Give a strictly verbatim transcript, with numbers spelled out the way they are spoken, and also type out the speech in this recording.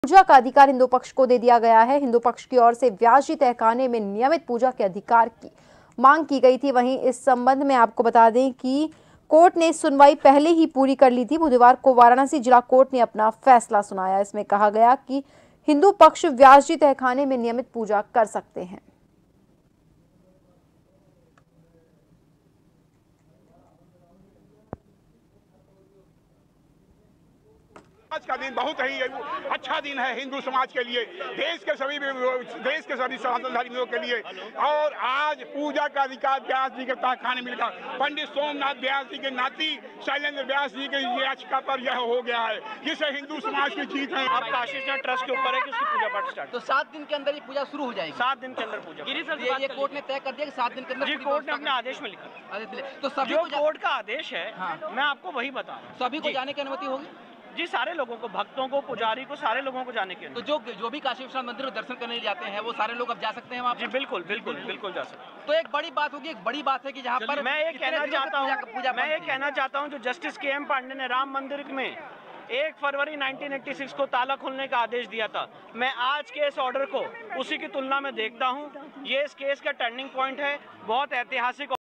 पूजा का अधिकार हिंदू पक्ष को दे दिया गया है। हिंदू पक्ष की ओर से व्यास तहखाने में नियमित पूजा के अधिकार की मांग की गई थी। वहीं इस संबंध में आपको बता दें कि कोर्ट ने सुनवाई पहले ही पूरी कर ली थी। बुधवार को वाराणसी जिला कोर्ट ने अपना फैसला सुनाया। इसमें कहा गया कि हिंदू पक्ष व्यास जी तहखाने में नियमित पूजा कर सकते हैं। आज का दिन बहुत ही अच्छा दिन है हिंदू समाज के लिए, देश के सभी देश के सभी सनातन धर्मियों के लिए। और आज पूजा का अधिकार व्यास जी के तहखाने मिलकर पंडित सोमनाथ व्यास जी के नाती शैलेंद्र व्यास जी की याचिका पर यह हो गया है, जिसे हिंदू समाज की जीत है। आपका आशीष ट्रस्ट के ऊपर है कि उसकी पूजा पाठ स्टार्ट तो सात दिन के अंदर ये पूजा शुरू हो जाएगी। सात दिन के अंदर पूजा गिरी सर ये, ये कोर्ट ने तय कर दिया कि सात दिन के अंदर जी, कोर्ट ने अपने आदेश में लिखा। तो सभी जो को कोर्ट का आदेश है, हाँ। मैं आपको वही बता रहा हूँ। सभी को जाने की अनुमति होगी जी, सारे लोगों को, भक्तों को, पुजारी को, सारे लोगों को जाने के। तो जो जो भी काशी विश्वनाथ मंदिर में दर्शन करने जाते हैं वो सारे लोग अब जा सकते हैं वहाँ? जी बिल्कुल बिल्कुल बिल्कुल जा सकते हैं। तो एक बड़ी बात होगी, एक बड़ी बात है कि जहाँ पर मैं ये कहना चाहता हूँ मैं ये कहना चाहता हूँ जो जस्टिस के एम पांडे ने राम मंदिर में एक फरवरी नाइनटीन एटी सिक्स को ताला खोलने का आदेश दिया था, मैं आज के इस ऑर्डर को उसी की तुलना में देखता हूँ। ये इस केस का टर्निंग पॉइंट है, बहुत ऐतिहासिक।